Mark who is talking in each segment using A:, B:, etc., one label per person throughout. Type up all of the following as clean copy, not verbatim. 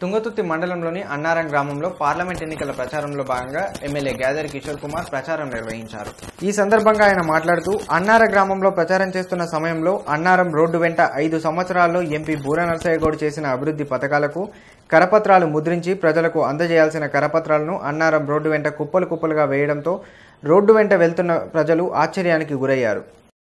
A: తుంగతుర్తి మండలంలోని అన్నారం గ్రామంలో పార్లమెంట్ ఎన్నికల ప్రచారంలో భాగంగా ఎమ్మెల్యే గ్యాదర్ కిషోర్ కుమార్ ప్రచారం నిర్వహించారు. ఈ సందర్భంగా ఆయన మాట్లాడుతూ అన్నారం గ్రామంలో ప్రచారం చేస్తున్న సమయంలో అన్నారం రోడ్డు వెంట 5 సంవత్సరాల్లో ఎంపీ బూర నరసయ్య గౌడ్ చేసిన అభివృద్ధి పథకాలకు కరపత్రాలు ముద్రించి ప్రజలకు అందజేయాల్సిన కరపత్రాలను అన్నారం రోడ్డు వెంట కుప్పలు కుప్పలుగా వేయడంతో రోడ్డు వెంట వెళ్తున్న ప్రజలు ఆశ్చర్యానికి గురయ్యారు.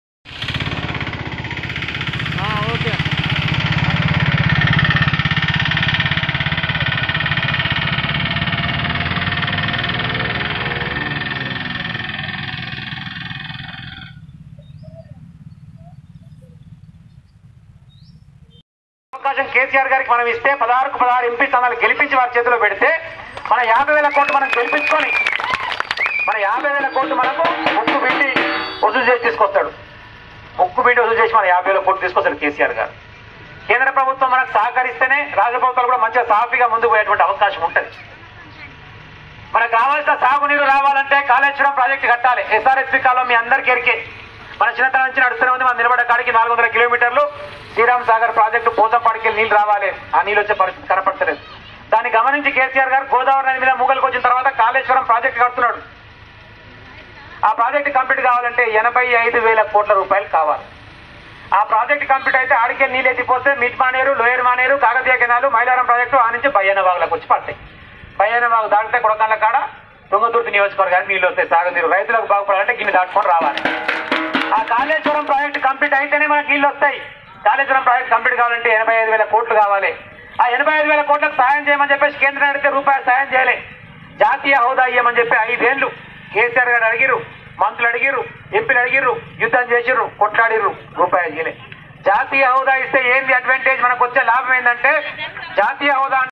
B: అవకాశం కేసీఆర్ గారికి మనం ఇస్తే 16కు 16 ఎంపీ స్థానాలు గెలిపించి వారి చేతిలో పెడితే మన 50,000 కోట్లు మనం గెలిపించుకొని మన 50,000 కోట్లు మనకు ముక్కు పిండి వసూలు చేసి తీసుకొస్తాడు. ముక్కు పిండి వసూలు చేసి మన 50,000 కోట్లు తీసుకొస్తాడు కేసీఆర్ గారు. కేంద్ర ప్రభుత్వం మనకు సహకరిస్తేనే రాష్ట్ర ప్రభుత్వాలు కూడా మంచిగా సాఫీగా ముందుకు పోయేటువంటి అవకాశం ఉంటుంది. మనకు కావాల్సిన సాగునీరు రావాలంటే కాళేశ్వరం ప్రాజెక్టు కట్టాలి. ఎస్ఆర్ఎస్పీ కాలం మీ అందరికీ ఎరికే. మన చిన్నతనం నుంచి నడుస్తూనే ఉంది. మన నిలబడే కాడికి 400 కిలోమీటర్లు శ్రీరామ్ సాగర్ ప్రాజెక్టు పోతంపాడికి నీళ్లు రావాలి. ఆ నీళ్ళు వచ్చే పరిస్థితి కనపడతలేదు. దాన్ని గమనించి కేసీఆర్ గారు గోదావరి నది మీద మూగలకు వచ్చిన తర్వాత కాళేశ్వరం ప్రాజెక్టు కడుతున్నాడు. ఆ ప్రాజెక్టు కంప్లీట్ కావాలంటే 85,000 కోట్ల రూపాయలు కావాలి. ఆ ప్రాజెక్టు కంప్లీట్ అయితే ఆడికే నీళ్ళు ఎత్తిపోతే mid Maneru, lower Maneru, Kakatiya canal, Mylaram project ఆ నుంచి బయ్యన్నవాగులకు వచ్చి పడతాయి. బయ్యన్నవాగు దాటితే కొడకాళ్ళ కాడ తుంగతుర్తి నియోజకవర్గానికి నీళ్ళు వస్తాయి. సాగునీరు రైతులకు బాగుపడాలంటే గిన్నె దాటుకొని రావాలి. ఆ కాళేశ్వరం ప్రాజెక్టు కంప్లీట్ అయితేనే మనకు నీళ్ళు వస్తాయి. కాళేశ్వరం ప్రాజెక్టు కంప్లీట్ కావాలంటే 85,000 కోట్లు కావాలి. ఆ 85,000 కోట్లకు సాయం చేయమని చెప్పేసి కేంద్రం అడిగితే రూపాయలు సాయం చేయలే. జాతీయ హోదా ఇయ్యమని చెప్పి 5 ఏళ్లు కేసీఆర్ గారు అడిగిర్రు, మంత్రులు అడిగిర్రు, ఎంపీలు అడిగిర్రు, యుద్ధం చేసిర్రు, కొట్లాడిర్రు, రూపాయలు చేయలే. జాతీయ హోదా ఇస్తే ఏంది అడ్వాంటేజ్, మనకు వచ్చే లాభం ఏంటంటే జాతీయ హోదా